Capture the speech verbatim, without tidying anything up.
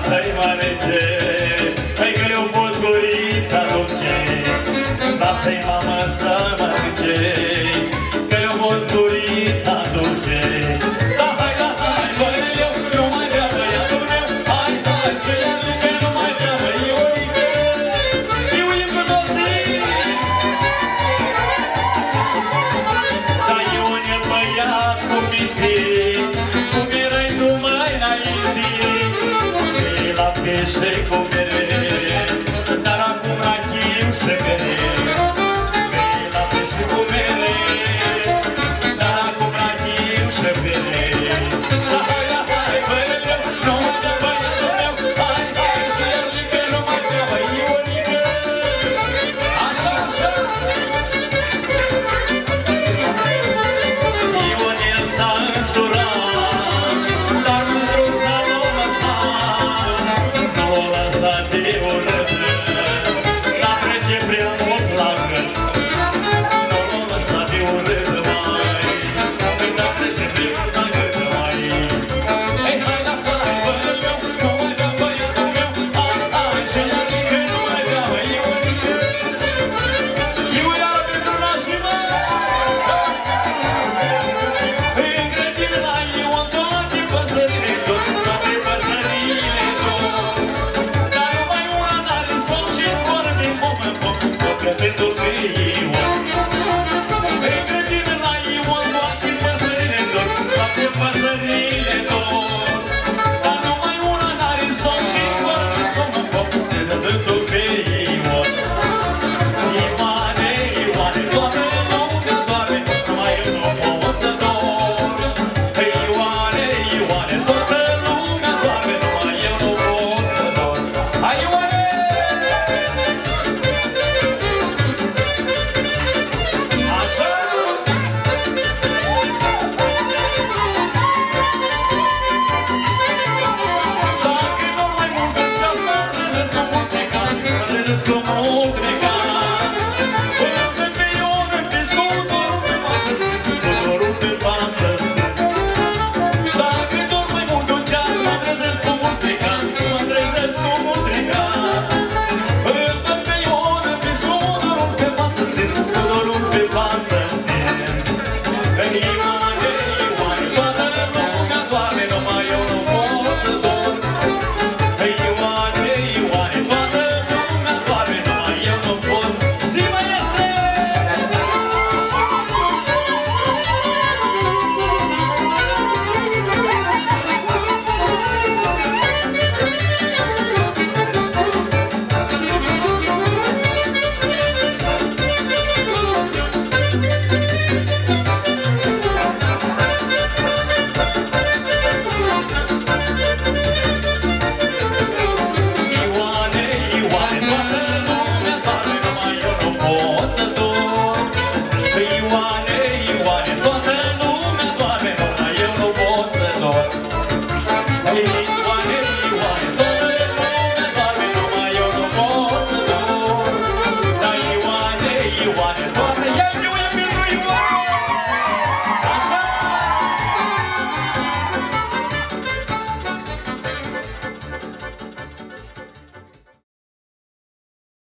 să-i mănânce, hai că le-au fost gurița dulce, lasă-i mamă să mănânce, că le-au fost gurița dulce. Da, hai, da, hai, băieu, nu mai vrea băiatul meu, hai, hai, și iară că nu mai vrea băiuică, iuim cu toții. Da, e un băiat cu minte, cum erai numai înainte, e la pește cu mere, dar acum la chiu și mere. E la pește cu mere, dar acum la chiu și mere.